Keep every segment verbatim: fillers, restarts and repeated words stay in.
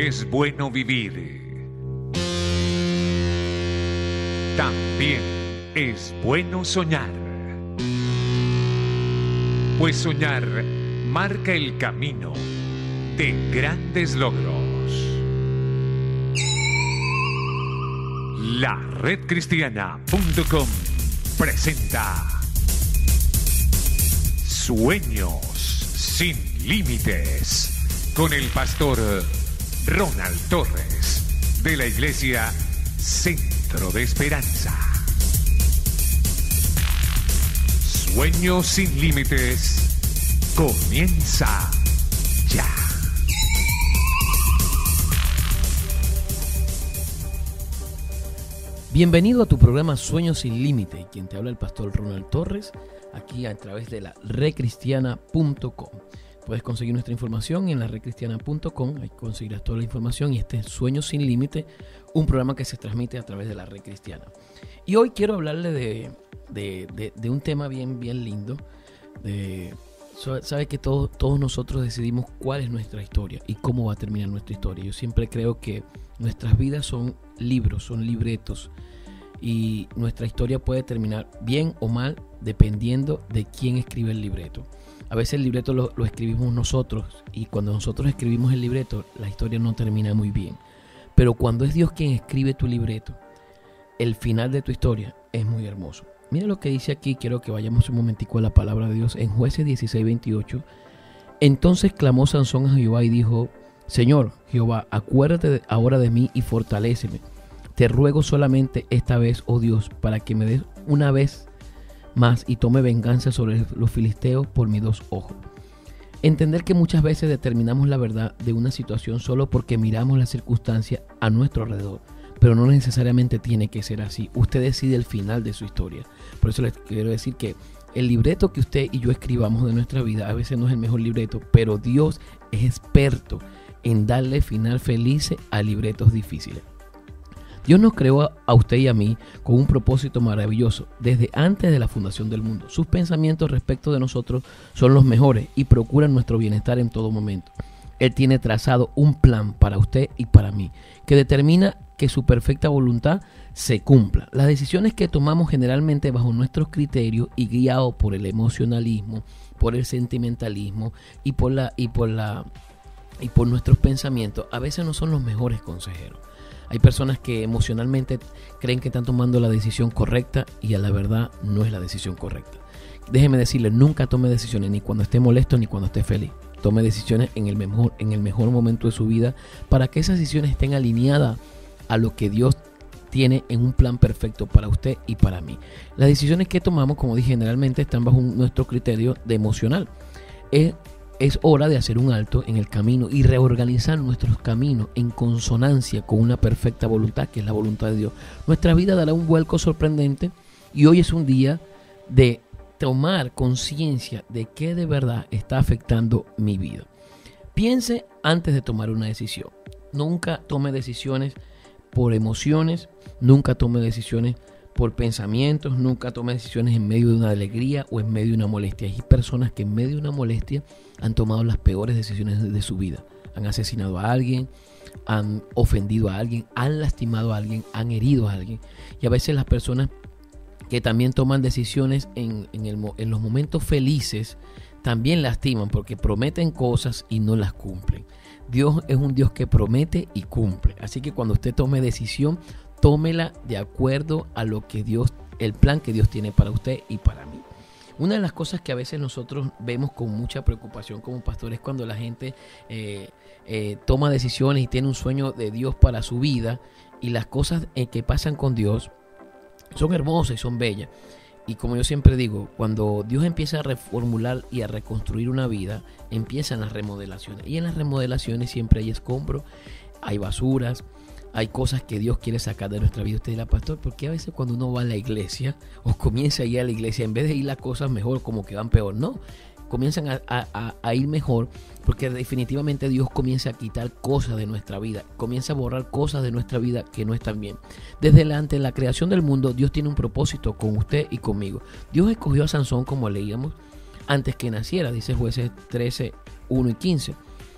Es bueno vivir. También es bueno soñar. Pues soñar marca el camino de grandes logros. La red cristiana punto com presenta Sueños sin límites con el pastor Ronald Torres de la iglesia Centro de Esperanza. Sueños sin límites comienza ya. Bienvenido a tu programa Sueños sin Límite, quien te habla el pastor Ronald Torres, aquí a través de la red cristiana punto com. Puedes conseguir nuestra información en la red cristiana punto com, ahí conseguirás toda la información y este es Sueños sin Límite, un programa que se transmite a través de la red cristiana. Y hoy quiero hablarle de, de, de, de un tema bien, bien lindo. De, sabe que todo, todos nosotros decidimos cuál es nuestra historia y cómo va a terminar nuestra historia. Yo siempre creo que nuestras vidas son libros, son libretos y nuestra historia puede terminar bien o mal dependiendo de quién escribe el libreto. A veces el libreto lo, lo escribimos nosotros y cuando nosotros escribimos el libreto la historia no termina muy bien. Pero cuando es Dios quien escribe tu libreto, el final de tu historia es muy hermoso. Mira lo que dice aquí, quiero que vayamos un momentico a la palabra de Dios en Jueces dieciséis veintiocho. Entonces clamó Sansón a Jehová y dijo: Señor Jehová, acuérdate ahora de mí y fortaléceme. Te ruego solamente esta vez, oh Dios, para que me des una vez más y tome venganza sobre los filisteos por mis dos ojos. Entender que muchas veces determinamos la verdad de una situación solo porque miramos las circunstancias a nuestro alrededor, pero no necesariamente tiene que ser así. Usted decide el final de su historia. Por eso les quiero decir que el libreto que usted y yo escribamos de nuestra vida a veces no es el mejor libreto, pero Dios es experto en darle final feliz a libretos difíciles. Dios nos creó a usted y a mí con un propósito maravilloso desde antes de la fundación del mundo. Sus pensamientos respecto de nosotros son los mejores y procuran nuestro bienestar en todo momento. Él tiene trazado un plan para usted y para mí que determina que su perfecta voluntad se cumpla. Las decisiones que tomamos generalmente bajo nuestros criterios y guiados por el emocionalismo, por el sentimentalismo y por la y por la y por nuestros pensamientos a veces no son los mejores consejeros. Hay personas que emocionalmente creen que están tomando la decisión correcta y a la verdad no es la decisión correcta. Déjeme decirle, nunca tome decisiones ni cuando esté molesto ni cuando esté feliz. Tome decisiones en el mejor, en el mejor momento de su vida para que esas decisiones estén alineadas a lo que Dios tiene en un plan perfecto para usted y para mí. Las decisiones que tomamos, como dije, generalmente están bajo nuestro criterio de emocional. Es Es hora de hacer un alto en el camino y reorganizar nuestros caminos en consonancia con una perfecta voluntad, que es la voluntad de Dios. Nuestra vida dará un vuelco sorprendente y hoy es un día de tomar conciencia de qué de verdad está afectando mi vida. Piense antes de tomar una decisión. Nunca tome decisiones por emociones, nunca tome decisiones por pensamientos, nunca tome decisiones en medio de una alegría o en medio de una molestia. Hay personas que en medio de una molestia han tomado las peores decisiones de su vida. Han asesinado a alguien, han ofendido a alguien, han lastimado a alguien, han herido a alguien. Y a veces las personas que también toman decisiones en, en, el, en los momentos felices también lastiman porque prometen cosas y no las cumplen. Dios es un Dios que promete y cumple. Así que cuando usted tome decisión, tómela de acuerdo a lo que Dios, el plan que Dios tiene para usted y para mí. Una de las cosas que a veces nosotros vemos con mucha preocupación como pastores es cuando la gente eh, eh, toma decisiones y tiene un sueño de Dios para su vida y las cosas eh, que pasan con Dios son hermosas y son bellas. Y como yo siempre digo, cuando Dios empieza a reformular y a reconstruir una vida, empiezan las remodelaciones. Y en las remodelaciones siempre hay escombros, hay basuras, hay cosas que Dios quiere sacar de nuestra vida. Usted dirá, pastor, ¿por qué a veces cuando uno va a la iglesia o comienza a ir a la iglesia, en vez de ir las cosas mejor, como que van peor? No, comienzan a, a, a ir mejor porque definitivamente Dios comienza a quitar cosas de nuestra vida, comienza a borrar cosas de nuestra vida que no están bien. Desde la, ante la creación del mundo, Dios tiene un propósito con usted y conmigo. Dios escogió a Sansón, como leíamos, antes que naciera, dice Jueces trece, uno y quince.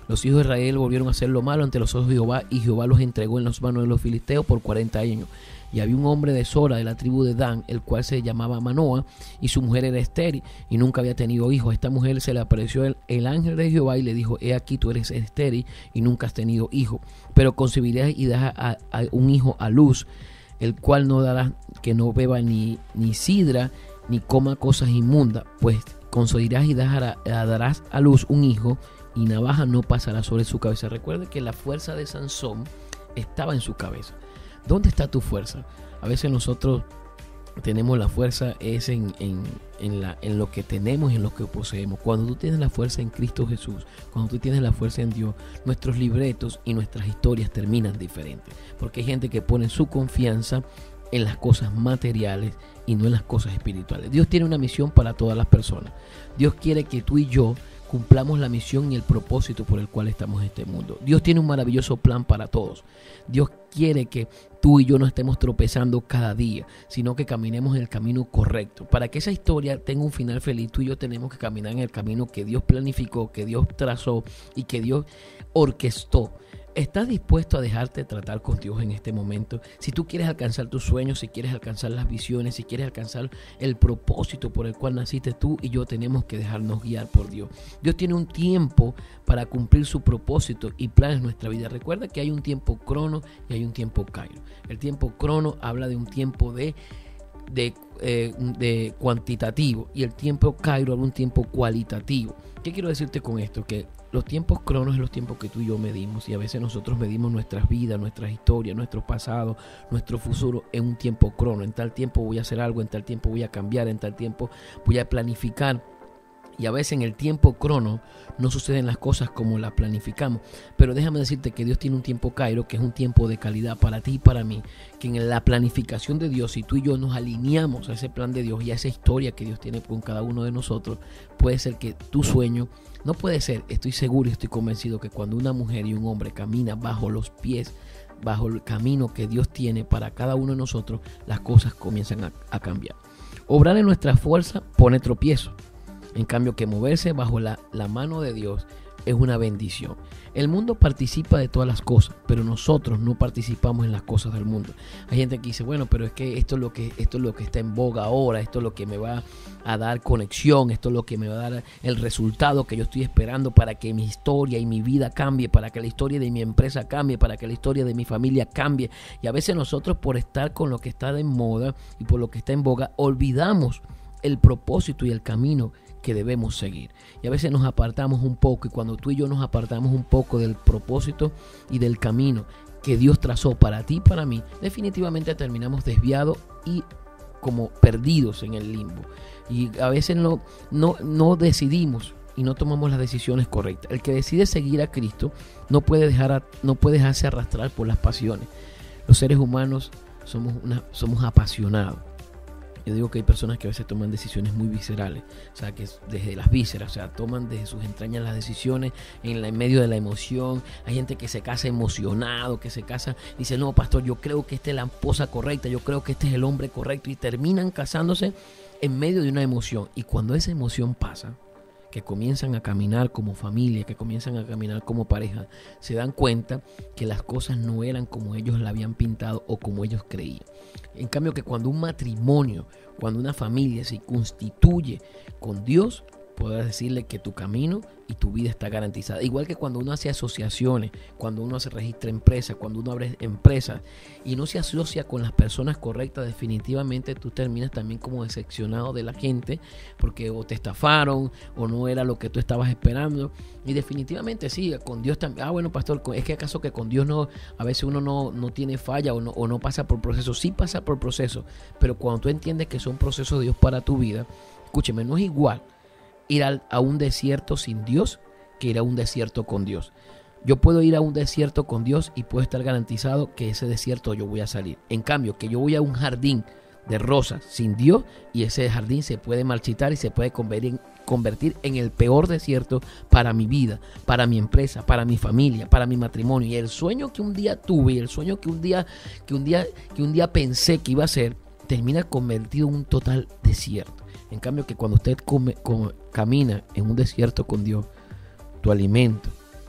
Los hijos de Israel volvieron a hacer lo malo ante los ojos de Jehová, y Jehová los entregó en las manos de los filisteos por cuarenta años. Y había un hombre de Sora, de la tribu de Dan, el cual se llamaba Manoa, y su mujer era estéril y nunca había tenido hijos. A esta mujer se le apareció el, el ángel de Jehová y le dijo: he aquí, tú eres estéril y nunca has tenido hijo, pero concebirás y darás a, a un hijo a luz, el cual no dará que no beba ni, ni sidra ni coma cosas inmundas, pues concebirás y darás, darás a luz un hijo, y navaja no pasará sobre su cabeza. Recuerde que la fuerza de Sansón estaba en su cabeza. ¿Dónde está tu fuerza? A veces nosotros tenemos la fuerza es en, en, en, la, en lo que tenemos y en lo que poseemos. Cuando tú tienes la fuerza en Cristo Jesús, cuando tú tienes la fuerza en Dios, nuestros libretos y nuestras historias terminan diferentes. Porque hay gente que pone su confianza en las cosas materiales y no en las cosas espirituales. Dios tiene una misión para todas las personas. Dios quiere que tú y yo cumplamos la misión y el propósito por el cual estamos en este mundo. Dios tiene un maravilloso plan para todos. Dios quiere que tú y yo no estemos tropezando cada día, sino que caminemos en el camino correcto. Para que esa historia tenga un final feliz, tú y yo tenemos que caminar en el camino que Dios planificó, que Dios trazó y que Dios orquestó. ¿Estás dispuesto a dejarte tratar con Dios en este momento? Si tú quieres alcanzar tus sueños, si quieres alcanzar las visiones, si quieres alcanzar el propósito por el cual naciste, tú y yo tenemos que dejarnos guiar por Dios. Dios tiene un tiempo para cumplir su propósito y planes en nuestra vida. Recuerda que hay un tiempo crono y hay un tiempo cairo. El tiempo crono habla de un tiempo de, de, eh, de cuantitativo, y el tiempo cairo habla de un tiempo cualitativo. ¿Qué quiero decirte con esto? Que los tiempos cronos es los tiempos que tú y yo medimos, y a veces nosotros medimos nuestras vidas, nuestras historias, nuestro pasado, nuestro futuro en un tiempo crono. En tal tiempo voy a hacer algo, en tal tiempo voy a cambiar, en tal tiempo voy a planificar. Y a veces en el tiempo crono no suceden las cosas como las planificamos. Pero déjame decirte que Dios tiene un tiempo cairo, que es un tiempo de calidad para ti y para mí. Que en la planificación de Dios, si tú y yo nos alineamos a ese plan de Dios y a esa historia que Dios tiene con cada uno de nosotros, puede ser que tu sueño, no puede ser, estoy seguro y estoy convencido que cuando una mujer y un hombre camina bajo los pies, bajo el camino que Dios tiene para cada uno de nosotros, las cosas comienzan a, a cambiar. Obrar en nuestra fuerza pone tropiezo. En cambio, que moverse bajo la, la mano de Dios es una bendición. El mundo participa de todas las cosas, pero nosotros no participamos en las cosas del mundo. Hay gente que dice, bueno, pero es que esto es lo que, esto es lo que está en boga ahora, esto es lo que me va a dar conexión, esto es lo que me va a dar el resultado que yo estoy esperando para que mi historia y mi vida cambie, para que la historia de mi empresa cambie, para que la historia de mi familia cambie. Y a veces nosotros, por estar con lo que está de moda y por lo que está en boga, olvidamos el propósito y el camino que debemos seguir. Y a veces nos apartamos un poco, y cuando tú y yo nos apartamos un poco del propósito y del camino que Dios trazó para ti y para mí, definitivamente terminamos desviados y como perdidos en el limbo. Y a veces no, no, no decidimos y no tomamos las decisiones correctas. El que decide seguir a Cristo no puede, dejar a, no puede dejarse arrastrar por las pasiones. Los seres humanos somos, una, somos apasionados. Yo digo que hay personas que a veces toman decisiones muy viscerales, o sea, que desde las vísceras, o sea, toman desde sus entrañas las decisiones en, la, en medio de la emoción. Hay gente que se casa emocionado, que se casa, dice, no, pastor, yo creo que esta es la esposa correcta, yo creo que este es el hombre correcto, y terminan casándose en medio de una emoción. Y cuando esa emoción pasa, que comienzan a caminar como familia, que comienzan a caminar como pareja, se dan cuenta que las cosas no eran como ellos la habían pintado o como ellos creían. En cambio, que cuando un matrimonio, cuando una familia se constituye con Dios, puedes decirle que tu camino y tu vida está garantizada. Igual que cuando uno hace asociaciones, cuando uno se registra empresas, cuando uno abre empresas y no se asocia con las personas correctas, definitivamente tú terminas también como decepcionado de la gente, porque o te estafaron o no era lo que tú estabas esperando. Y definitivamente sí, con Dios también. Ah, bueno, pastor, es que acaso que con Dios no, a veces uno no, no tiene falla o no, o no pasa por procesos. Sí pasa por procesos, pero cuando tú entiendes que son procesos de Dios para tu vida, escúcheme, no es igual ir a un desierto sin Dios que ir a un desierto con Dios. Yo puedo ir a un desierto con Dios y puedo estar garantizado que ese desierto yo voy a salir. En cambio, que yo voy a un jardín de rosas sin Dios y ese jardín se puede marchitar y se puede convertir en, convertir en el peor desierto para mi vida, para mi empresa, para mi familia, para mi matrimonio. Y el sueño que un día tuve y el sueño que un día, que un día, que un día pensé que iba a ser, termina convertido en un total desierto. En cambio, que cuando usted come, come, camina en un desierto con Dios, tu alimento,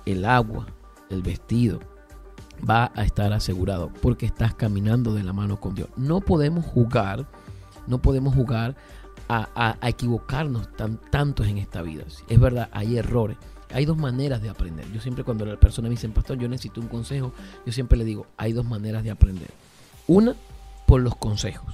el agua, el vestido, va a estar asegurado porque estás caminando de la mano con Dios. No podemos jugar, no podemos jugar a, a, a equivocarnos tan, tantos en esta vida. Es verdad, hay errores. Hay dos maneras de aprender. Yo siempre, cuando la persona me dice, pastor, yo necesito un consejo, yo siempre le digo, hay dos maneras de aprender. Una, por los consejos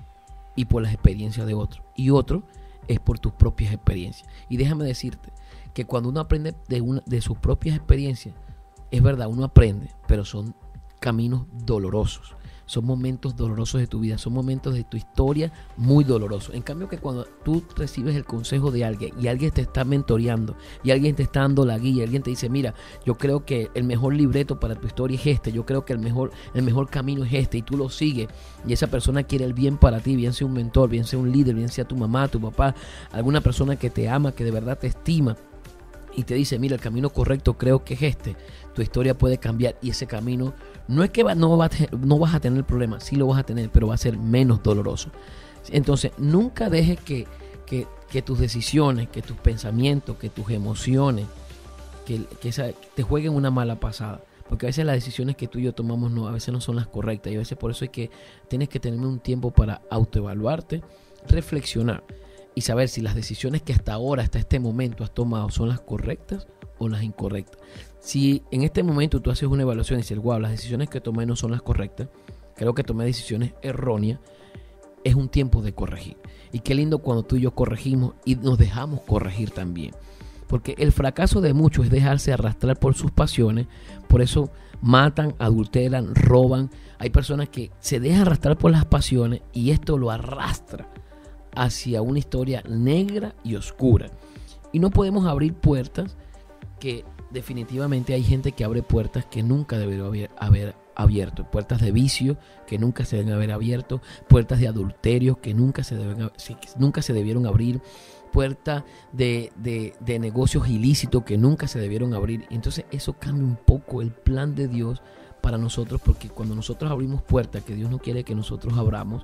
y por las experiencias de otros. Y otro es por tus propias experiencias. Y déjame decirte que cuando uno aprende de, una, de sus propias experiencias, es verdad, uno aprende, pero son caminos dolorosos. Son momentos dolorosos de tu vida, son momentos de tu historia muy dolorosos. En cambio, que cuando tú recibes el consejo de alguien y alguien te está mentoreando y alguien te está dando la guía, alguien te dice, mira, yo creo que el mejor libreto para tu historia es este, yo creo que el mejor, el mejor camino es este, y tú lo sigues, y esa persona quiere el bien para ti, bien sea un mentor, bien sea un líder, bien sea tu mamá, tu papá, alguna persona que te ama, que de verdad te estima, y te dice, mira, el camino correcto creo que es este, tu historia puede cambiar, y ese camino no es que va, no, va a te, no vas a tener problemas, sí lo vas a tener, pero va a ser menos doloroso. Entonces, nunca dejes que, que, que tus decisiones, que tus pensamientos, que tus emociones, que, que esa, te jueguen una mala pasada. Porque a veces las decisiones que tú y yo tomamos no, a veces no son las correctas, y a veces por eso es que tienes que tener un tiempo para autoevaluarte, reflexionar y saber si las decisiones que hasta ahora, hasta este momento has tomado son las correctas o las incorrectas. Si en este momento tú haces una evaluación y dices, wow, las decisiones que tomé no son las correctas, creo que tomé decisiones erróneas, es un tiempo de corregir. Y qué lindo cuando tú y yo corregimos y nos dejamos corregir también. Porque el fracaso de muchos es dejarse arrastrar por sus pasiones, por eso matan, adulteran, roban. Hay personas que se dejan arrastrar por las pasiones y esto lo arrastra hacia una historia negra y oscura. Y no podemos abrir puertas que definitivamente hay gente que abre puertas que nunca debería haber, haber abierto, puertas de vicio que nunca se deben haber abierto, puertas de adulterio que nunca se, deben, nunca se debieron abrir, puertas de, de, de negocios ilícitos que nunca se debieron abrir. Entonces eso cambia un poco el plan de Dios para nosotros, porque cuando nosotros abrimos puertas que Dios no quiere que nosotros abramos,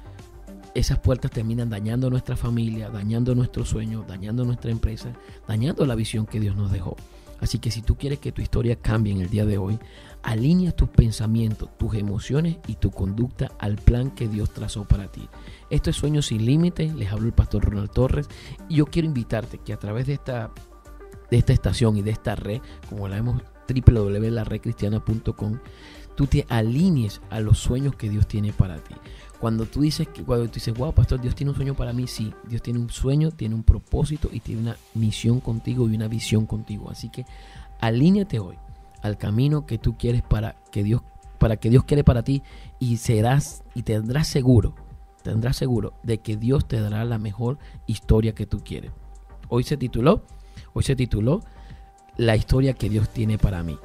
esas puertas terminan dañando nuestra familia, dañando nuestros sueños, dañando nuestra empresa, dañando la visión que Dios nos dejó. Así que si tú quieres que tu historia cambie en el día de hoy, alinea tus pensamientos, tus emociones y tu conducta al plan que Dios trazó para ti. Esto es Sueños Sin Límites, les hablo el pastor Ronald Torres, y yo quiero invitarte que a través de esta, de esta estación y de esta red, como la vemos, doble u doble u doble u punto la red cristiana punto com, tú te alinees a los sueños que Dios tiene para ti. Cuando tú dices, que, cuando tú dices, wow, pastor, Dios tiene un sueño para mí, sí, Dios tiene un sueño, tiene un propósito y tiene una misión contigo y una visión contigo. Así que alíñate hoy al camino que tú quieres para que Dios, para que Dios quiere para ti, y serás y tendrás seguro, tendrás seguro de que Dios te dará la mejor historia que tú quieres. Hoy se tituló, hoy se tituló La historia que Dios tiene para mí.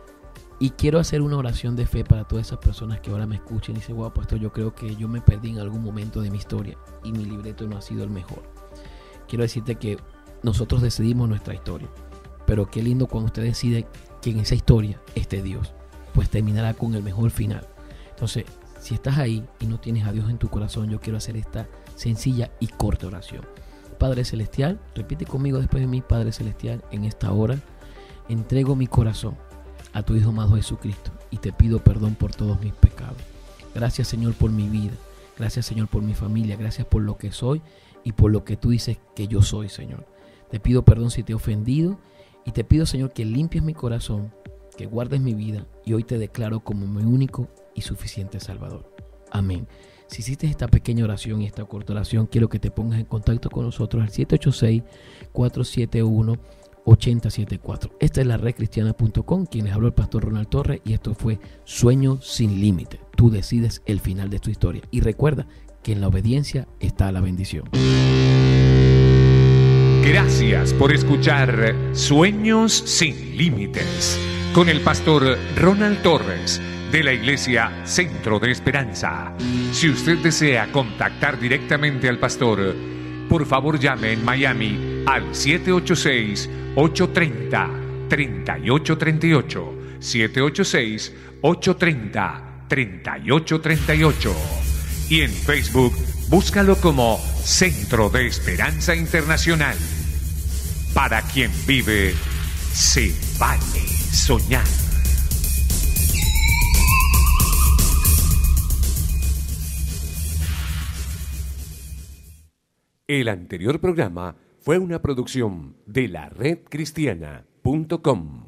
Y quiero hacer una oración de fe para todas esas personas que ahora me escuchen y dicen, wow, pastor, yo creo que yo me perdí en algún momento de mi historia y mi libreto no ha sido el mejor. Quiero decirte que nosotros decidimos nuestra historia, pero qué lindo cuando usted decide que en esa historia esté Dios, pues terminará con el mejor final. Entonces, si estás ahí y no tienes a Dios en tu corazón, yo quiero hacer esta sencilla y corta oración. Padre Celestial, repite conmigo después de mí, Padre Celestial, en esta hora entrego mi corazón a tu Hijo amado Jesucristo y te pido perdón por todos mis pecados. Gracias, Señor, por mi vida. Gracias, Señor, por mi familia. Gracias por lo que soy y por lo que tú dices que yo soy, Señor. Te pido perdón si te he ofendido y te pido, Señor, que limpies mi corazón, que guardes mi vida, y hoy te declaro como mi único y suficiente Salvador. Amén. Si hiciste esta pequeña oración y esta corta oración, quiero que te pongas en contacto con nosotros al siete ocho seis, cuatro siete uno, ocho cero siete cuatro. Esta es la red cristiana punto com, quien les habló el pastor Ronald Torres, y esto fue Sueños Sin Límite. Tú decides el final de tu historia, y recuerda que en la obediencia está la bendición. Gracias por escuchar Sueños Sin Límites con el pastor Ronald Torres de la Iglesia Centro de Esperanza. Si usted desea contactar directamente al pastor, por favor llame en Miami al siete ocho seis, ocho tres cero, tres ocho tres ocho, siete ocho seis, ocho tres cero, tres ocho tres ocho, y en Facebook búscalo como Centro de Esperanza Internacional, para quien vive sin vale soñar. El anterior programa fue una producción de la red cristiana punto com.